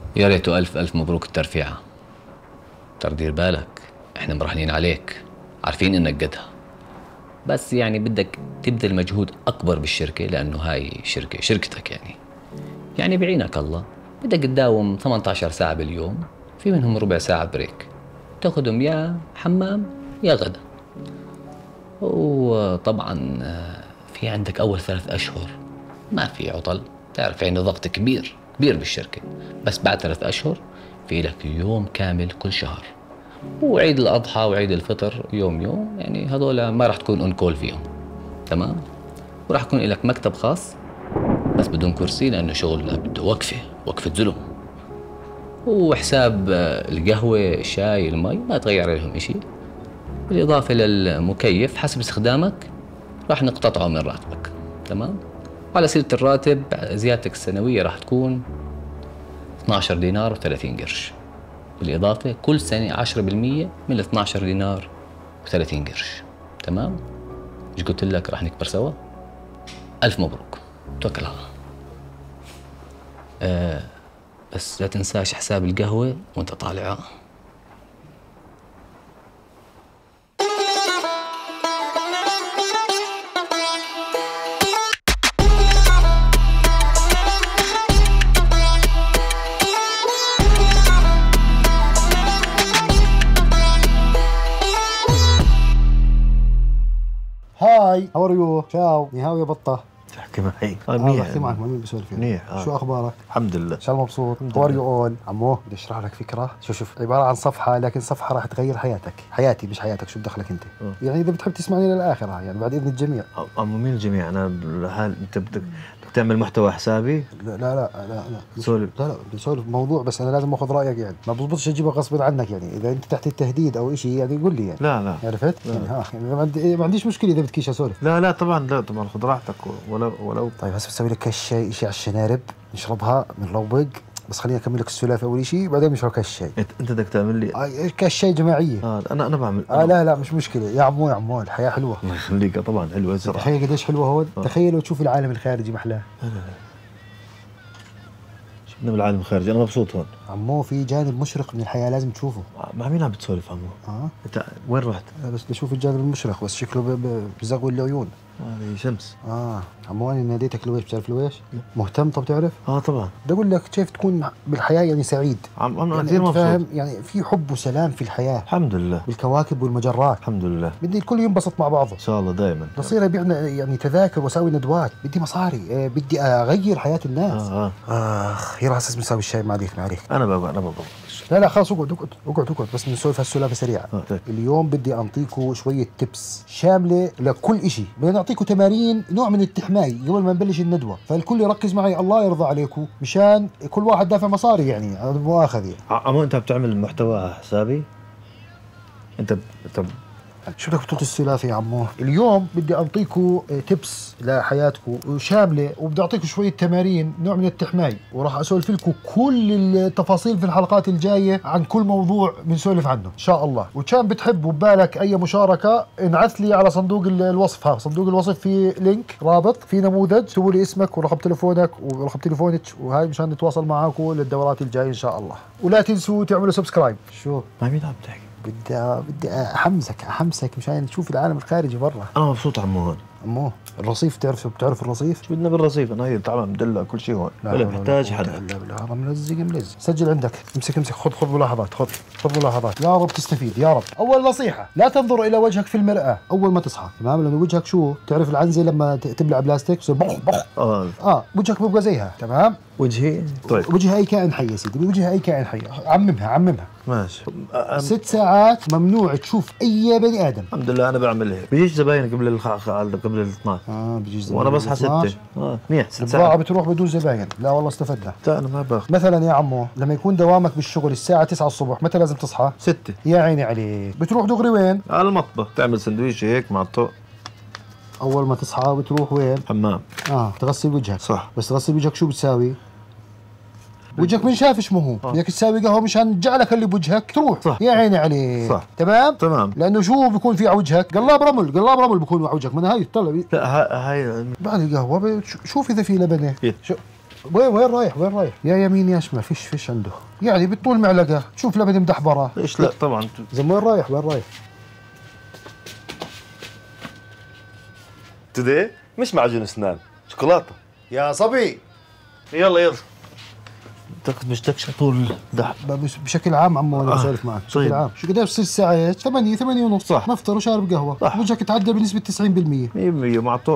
يا ريته ألف ألف مبروك الترفيعة. ترى دير بالك، احنا مراهنين عليك، عارفين انك قدها. بس يعني بدك تبذل مجهود أكبر بالشركة، لأنه هاي شركتك يعني بعينك الله. بدك تداوم 18 ساعة باليوم، في منهم ربع ساعة بريك، تاخدهم يا حمام يا غدا. وطبعا في عندك أول 3 أشهر ما في عطل، تعرف يعني ضغط كبير كبير بالشركة. بس بعد 3 أشهر في لك يوم كامل كل شهر، وعيد الأضحى وعيد الفطر يوم يعني هذول ما راح تكون اون كول فيهم، تمام. وراح يكون لك مكتب خاص بس بدون كرسي، لأنه شغل بده وقفة ظلم. وحساب القهوة الشاي المي ما تغير عليهم إشي، بالإضافة للمكيف حسب استخدامك راح نقتطعه من راتبك، تمام. وعلى سيرة الراتب، زيادتك السنوية راح تكون 12 دينار و30 قرش، بالإضافة كل سنة 10% من ال 12 دينار و30 قرش، تمام. مش قلت لك راح نكبر سوا؟ ألف مبروك، توكل على الله. بس لا تنساش حساب القهوة وانت طالع. هاي هاو ار يو تشاو نهاو يا بطة. تحكي معي منيح. بحكي معك، مين بسولف منيح. شو اخبارك؟ الحمد لله. ان شاء الله مبسوط. هاو ار يو اول. عمو بدي اشرح لك فكره. شوف عباره عن صفحه، لكن صفحه راح تغير حياتك، حياتي مش حياتك. شو بدخلك انت؟ يعني اذا بتحب تسمعني للاخر يعني بعد اذن الجميع. عمو مين الجميع؟ انا بحال انت بدك تعمل محتوى حسابي؟ لا سولف. لا بسولف موضوع، بس انا لازم اخذ رايك. يعني ما بزبطش اجيبها غصب عنك، يعني اذا انت تحت التهديد او شيء يعني قول لي يعني. لا عرفت؟ يعني يعني ما عنديش مشكله اذا بدكيش اسولف. لا طبعا خذ راحتك. ولو طيب هسه بسوي لك شيء على الشنارب نشربها بنروق. بس خليني اكمل لك السلافه اول شيء، بعدين بنشرب كاس الشاي. انت بدك تعمل لي كاس شاي جماعيه. انا بعمل. لا مش مشكله يا عمو الحياه حلوه. الله يخليك. طبعا حلوه الزرعه. تخيل قديش حلوه هون. تخيل لو تشوف العالم الخارجي محلاه. لا شفنا بالعالم الخارجي. انا مبسوط هون عمو، في جانب مشرق من الحياه لازم تشوفه. مع مين عم بتسولف عمو؟ انت وين رحت؟ بس بشوف الجانب المشرق، بس شكله بزغول العيون. هذه شمس. عمو انا ناديتك لويش، بتعرف لويش؟ مهتم؟ طب تعرف؟ طبعا. بدي اقول لك كيف تكون بالحياه يعني سعيد. انا يعني كثير مبسوط. فاهم يعني في حب وسلام في الحياه. الحمد لله. بالكواكب والمجرات. الحمد لله. بدي الكل ينبسط مع بعضه ان شاء الله دائما. بصير ابيع يعني تذاكر واسوي ندوات. بدي مصاري. بدي اغير حياه الناس. يلا هسه بنسوي الشاي. ما عليك انا بابا. لا خلاص اقعد بس نسولف هالسلافه سريعه. طيب. اليوم بدي انطيكم شويه تبس شامله لكل شيء. بدنا نعطيكم تمارين، نوع من التحماي قبل ما نبلش الندوه، فالكل يركز معي الله يرضى عليكم، مشان كل واحد دافع مصاري يعني هذا مؤاخذه. عمو انت بتعمل محتوى حسابي؟ انت شو بدك بطولة السلافة يا عمو؟ اليوم بدي أعطيكم تبس لحياتكم وشاملة، وبدي أعطيكم شوية تمارين نوع من التحماي، وراح أسولف لكم كل التفاصيل في الحلقات الجاية عن كل موضوع بنسولف عنه إن شاء الله. وكان بتحبوا ببالك أي مشاركة انعث لي على صندوق الوصف. صندوق الوصف في لينك رابط في نموذج، اكتبوا لي اسمك ورقم تليفونك ورقم تليفونك، وهاي مشان نتواصل معاكم للدورات الجاية إن شاء الله. ولا تنسوا تعملوا سبسكرايب. شو؟ مع مين عم تحكي؟ بدي احمسك مشان تشوف العالم الخارجي برا. انا مبسوط عمو هون. عمو الرصيف، بتعرف الرصيف؟ شو بدنا بالرصيف؟ انا هي تعال مدلع كل شيء هون ولا محتاج حدا. لا هذا ملزق. سجل عندك. امسك خذ ملاحظات. خذ ملاحظات يا رب تستفيد يا رب. اول نصيحه، لا تنظر الى وجهك في المراه اول ما تصحى، تمام؟ لانه وجهك شو تعرف العنزه لما تبلع بلاستيك تصير بخ. وجهك بيبقى زيها، تمام؟ وجهي طيب. وجه اي كائن حي يا سيدي، وجه اي كائن حي. عممها ماشي. 6 ساعات ممنوع تشوف اي بني ادم. الحمد لله انا بعمل هيك. بيجيش زباين قبل ال 12. بيجي زباين وانا بصحى 6. منيح 6 البضاعة ساعات. بتروح بدون زباين. لا والله استفدنا. لا انا ما باخذ. مثلا يا عمو لما يكون دوامك بالشغل الساعة 9 الصبح، متى لازم تصحى؟ 6. يا عيني عليك. بتروح دغري وين؟ على المطبخ. تعمل سندويش هيك مع الطوق. اول ما تصحى بتروح وين؟ حمام. تغسل وجهك. صح. بس تغسل وجهك شو بتساوي؟ وجهك من شافش مو هو بدك تساوي قهوه مشان جعلك اللي بوجهك تروح. صح. يا عيني عليك. صح. تمام. لانه شو بيكون في على وجهك؟ قلاب رمل بيكون على وجهك. من هاي طلع. لا هاي بعد القهوه شوف اذا في لبنه. شو وين رايح وين رايح؟ يا يمين يا شمال فيش عنده، يعني بتطول معلقه تشوف لبن مدحبره. ايش لا طبعا. زين وين رايح وين رايح؟ تدي مش معجون اسنان، شوكولاته يا صبي. يلا مش تكشى طول دحب. بشكل عام عمو انا بسولف معك بشكل طيب. عام. شو قديش بتصير الساعه؟ 8 ونص صح. نفطر وشارب قهوه، وجهك تعدل بنسبه 90%. 100%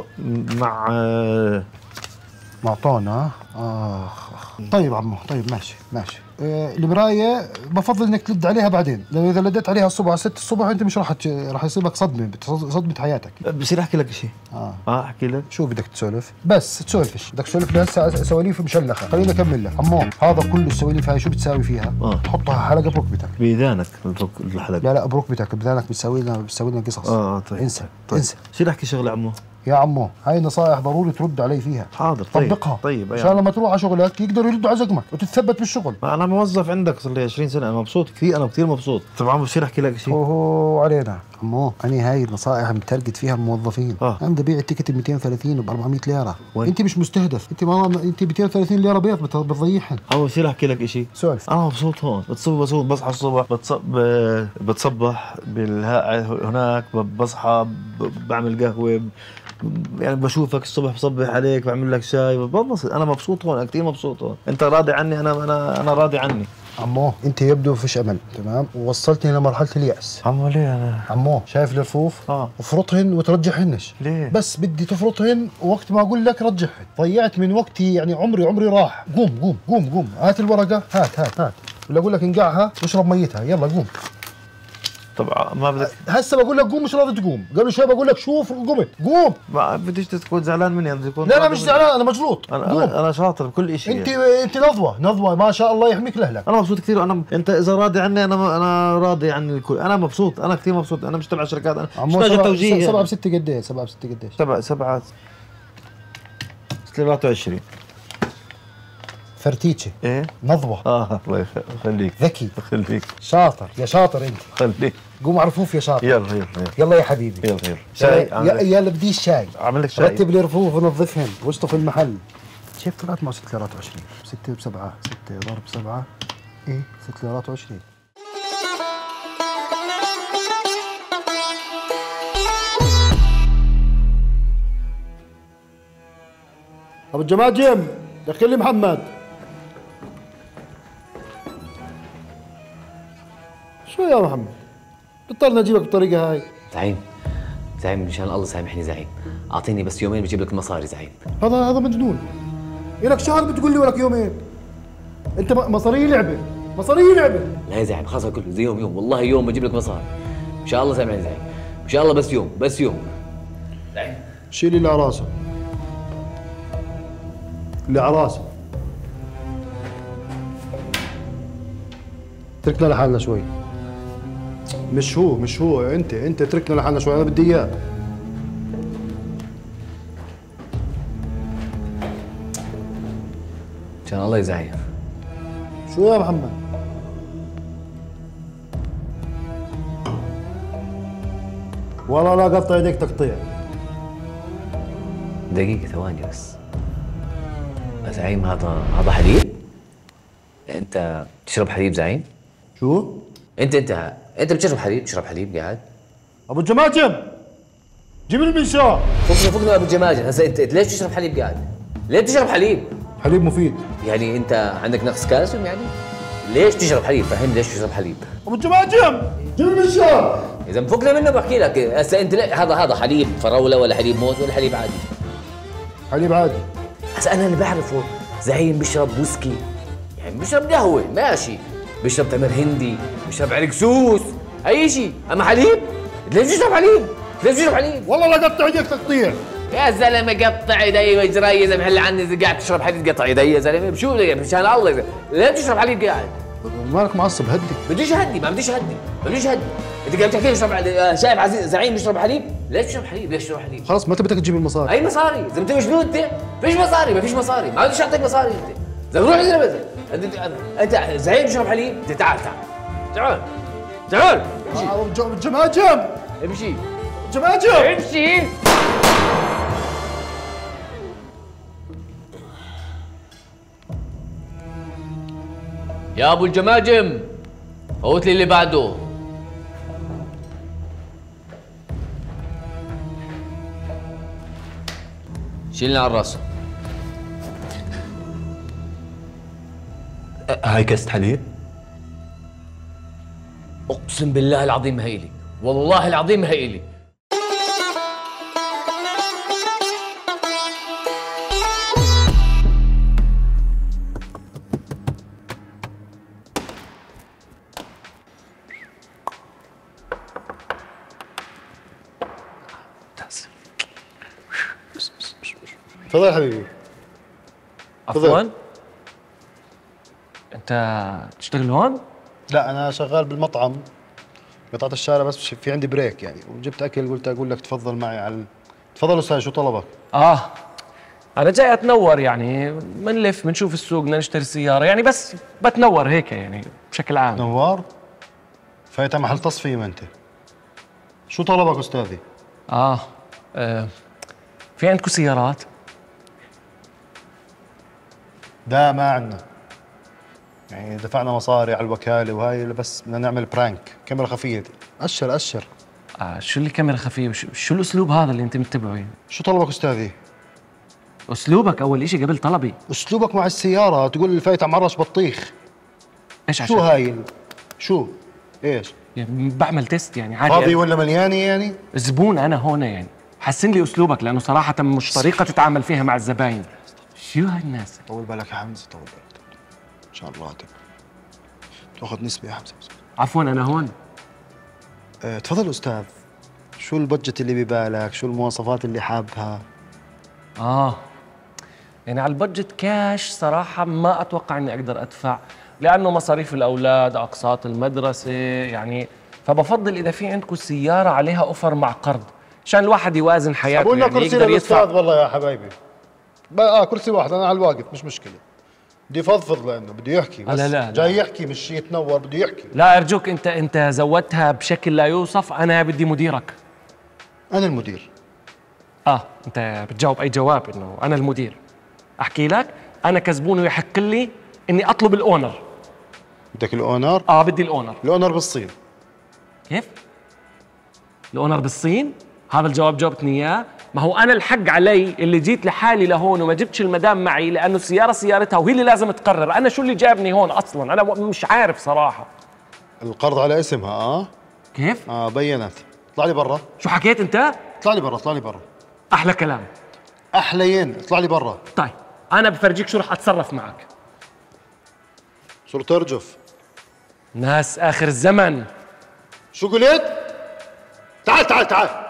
مع طون. طيب عمو، طيب ماشي. المرايه بفضل انك تلد عليها بعدين، لانه اذا لديت عليها الصبح على 6 الصبح انت مش راح يصيبك صدمه حياتك. بصير احكي لك شيء. احكي لك. شو بدك تسولف؟ بس تسولفش، بدك تسولف لي هسه سواليف مشلخه. خليني اكمل لك عمو. هذا كل السواليف هاي شو بتساوي فيها؟ تحطها حلقه بركبتك. بإيدانك الحلقه؟ لا بركبتك، بإيدانك بتسوي لنا قصص. طيب. انسى. بصير احكي شغله عمو. يا عمو هاي نصائح ضروري ترد علي فيها. حاضر. طبقها. طيب عشان لما تروح على شغلك يقدروا يردوا على زقمك وتتثبت بالشغل. انا موظف عندك صار لي 20 سنه، انا مبسوط كثير، انا كثير مبسوط. طبعا بصير احكي لك شيء. علينا عمو، انا هاي النصائح مترقد فيها الموظفين. انا بدي ابيع التيكت ب 230 وب 400 ليره. انت مش مستهدف، انت 230 ليره بيض بتضيعهم. عمو بصير احكي لك شيء. سولف. انا مبسوط هون، بصحى الصبح بتصبح بالهاء هناك، بصحى بعمل قهوه، يعني بشوفك الصبح بصبح عليك، بعمل لك شاي، ببسط. انا مبسوط هون، كثير مبسوط هون. انت راضي عني، انا راضي عني. عمو انت يبدو فيش امل، تمام، ووصلتني لمرحله الياس. عمو ليه انا؟ عمو شايف الرفوف؟ افرطهن وترجعهنش. ليه؟ بس بدي تفرطهن وقت ما اقول لك رجعهن. ضيعت من وقتي، يعني عمري راح. قوم هات الورقه، هات ولا اقول لك انقعها واشرب ميتها، يلا قوم. طبعا ما بدك هسه بقول لك قوم، مش راضي تقوم. قبل شوي بقول لك شوف قمت، قوم. ما بديش تكون زعلان مني، بدي تكون. لا مش زعلان، انا مجلوط. انا شاطر بكل شيء. انت نضوه ما شاء الله يحميك لاهلك. انا مبسوط كثير. انت اذا راضي عني انا راضي عن الكل. انا مبسوط، انا كثير مبسوط. انا مش تبع شركات، انا مش تاجر توجيه. 7 ب6 قديش؟ 7 ب6 قديش؟ 7 23 فرتيتشي. ايه نضوه. الله يخليك. ذكي. خليك. شاطر يا شاطر انت. خليك. قوم على رفوف يا شاطر. يلا يا حبيبي. يلا شاي. يلا بدي الشاي. اعمل لك شاي. رتب لي رفوف ونظفهن واشطف المحل. شايف طلعت مع 6 ليرات و20. 6 ب7، 6 ضرب 7 ايه 6 ليرات و20. ابو الجماجم دخل لي محمد. شو يا محمد؟ بضطرنا نجيبك بالطريقه هاي. زعيم مشان الله سامحني زعيم، اعطيني بس يومين بجيب لك المصاري زعيم. هذا مجنون. إلك شهر بتقول لي ولك يومين. انت مصاري لعبه. لا يا زعيم خلاص كله زي يوم والله يوم بجيب لك مصاري. ان شاء الله سامحني زعيم، ان شاء الله بس يوم. زعيم شيل اللي على راسه. تركنا لحالنا شوي. مش هو انت تركنا لحالنا شوي، انا بدي اياه. مشان الله يا زعيم. شو يا محمد؟ والله لا قطع يديك تقطيع. دقيقة ثواني بس. يا زعيم هذا حليب؟ انت تشرب حليب زعيم؟ شو؟ انت بتشرب حليب؟ تشرب حليب قاعد؟ ابو الجماجم جيب لي المنشار. فكنا ابو الجماجم. هسه انت ليش تشرب حليب قاعد؟ ليه بتشرب حليب؟ حليب مفيد. يعني انت عندك نقص كالسيوم يعني؟ ليش تشرب حليب؟ فهمني ليش تشرب حليب؟ ابو الجماجم جيب لي المنشار. اذا مفكنا منه بحكي لك. هسه انت هذا حليب فراوله ولا حليب موز ولا حليب عادي؟ حليب عادي. هسه انا اللي بعرفه زعيم بيشرب ويسكي، يعني بيشرب قهوه ماشي، بيشرب تمر هندي، بيشرب عرقسوس، اي شيء. اما حليب؟ ليش تشرب حليب؟ والله لا قطع يديك تقطيع. يا زلمه قطع ايدي وجراي يا زلمه. هلا عني اذا قاعد تشرب حليب قطع يدي يا زلمه. بشو مشان الله يا زلمه. ليه بتشرب حليب قاعد؟ مالك معصب؟ هدي. بديش هدي. انت قاعد تحكي لي اشرب شايف عزيز زعيم بيشرب حليب؟ ليش تشرب حليب؟ خلاص ما بدك تجيب المصاري. اي مصاري؟ زلمه انت مجنون انت؟ فيش مصاري، ما بديش اعطيك مصاري انت. زلمه روح يا زلمه. انت زعيم بيشرب حليب؟ تعال جماجم امشي. يا ابو الجماجم فوت لي اللي بعده. شيلنا على الراس. هاي كاسة حليب؟ اقسم بالله العظيم هيلي، والله العظيم هيلي. تفضل يا حبيبي. عفوا انت تشتغل هون؟ لا انا شغال بالمطعم قطعت الشارع، بس في عندي بريك يعني، وجبت اكل قلت اقول لك تفضل معي على تفضل استاذ، شو طلبك؟ انا جاي اتنور يعني، بنلف بنشوف السوق، بدنا نشتري سيارة يعني، بس بتنور هيك يعني بشكل عام. نوار؟ فايت محل تصفية ما انت. شو طلبك استاذي؟ في عندكم سيارات؟ لا ما عندنا، يعني دفعنا مصاري على الوكالة وهاي، بس بدنا نعمل برانك، كاميرا خفية. أشر أشر. شو اللي كاميرا خفية؟ شو الأسلوب هذا اللي أنت متبعه يعني؟ شو طلبك أستاذي؟ أسلوبك أول إشي قبل طلبي. أسلوبك مع السيارة تقول لي فايت معرش بطيخ. إيش عشان؟ شو هاي؟ شو؟ إيش؟ يعني بعمل تيست يعني عادي. فاضي ولا مليانة يعني؟ زبون أنا هون يعني، حسن لي أسلوبك، لأنه صراحة مش طريقة تتعامل فيها مع الزباين. شو هالناس؟ طول بالك يا حمزة، طول بالك إن شاء الله تاخذ نسبة يا حمزة. عفوا أنا هون. تفضل أستاذ، شو البادجت اللي ببالك؟ شو المواصفات اللي حابها؟ يعني على البادجت كاش صراحة ما أتوقع إني أقدر أدفع، لأنه مصاريف الأولاد، أقساط المدرسة يعني، فبفضل إذا في عندكم سيارة عليها أوفر مع قرض، عشان الواحد يوازن حياته قلنا يعني كرسي يقدر للأستاذ يدفع. والله يا حبايبي. كرسي واحد، أنا على الواقف مش مشكلة. بدي يفضفض لأنه بده يحكي، بس لا. جاي يحكي مش يتنور، بده يحكي. لا أرجوك، أنت زودتها بشكل لا يوصف، أنا بدي مديرك. أنا المدير. أنت بتجاوب أي جواب إنه أنا المدير. أحكي لك، أنا كزبون ويحق لي إني أطلب الأونر. بدك الأونر؟ بدي الأونر. الأونر بالصين. كيف؟ الأونر بالصين؟ هذا الجواب جاوبتني إياه؟ ما هو أنا الحق علي اللي جيت لحالي لهون وما جبتش المدام معي، لأنه السيارة سيارتها وهي اللي لازم تقرر. أنا شو اللي جابني هون أصلاً؟ أنا مش عارف صراحة. القرض على اسمها. كيف؟ بينت. اطلع لي برا. شو حكيت أنت؟ اطلع لي برا، اطلع لي برا. أحلى كلام. أحليين، اطلع لي برا. طيب أنا بفرجيك شو رح أتصرف معك. شو ترجف؟ ناس آخر الزمن. شو قلت؟ تعال تعال تعال.